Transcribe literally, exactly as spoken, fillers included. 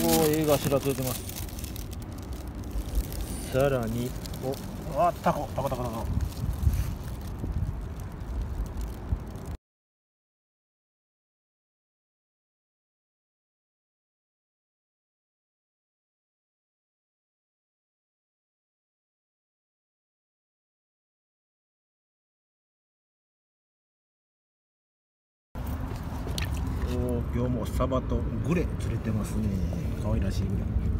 お、ええ頭取れてます。さらに、お、あ、タコタコタコタコ。お、今日もサバとグレ釣れてますね。可愛らしいグレ。